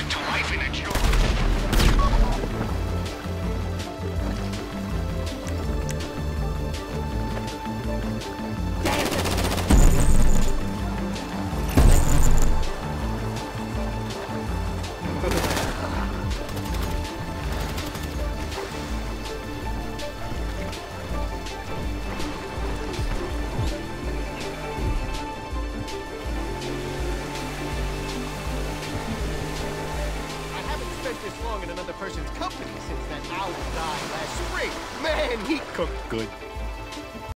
back to life in a jar. This long in another person's company since that owl died last spring. Man, he cooked good.